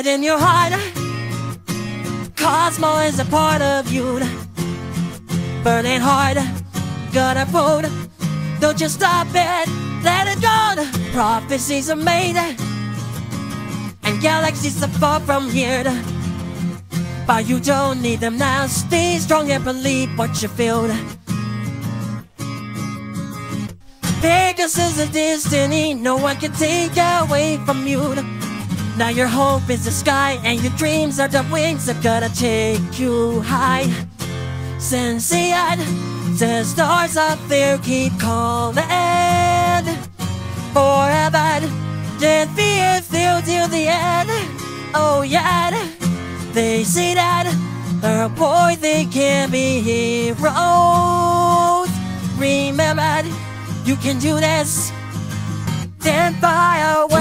it in your heart. Cosmo is a part of you. Burning hard, gotta food. Don't you stop it, let it go. Prophecies are made, and galaxies are far from here. But you don't need them now. Stay strong and believe what you feel. Pegasus is destiny, no one can take away from you. Now your hope is the sky, and your dreams are the wings that gonna take you high. SEIYA, the stars up there keep calling. Forever, then fear filled till the end. Oh yeah, they say that a boy they can be heroes. Remember, you can do this. Then fire.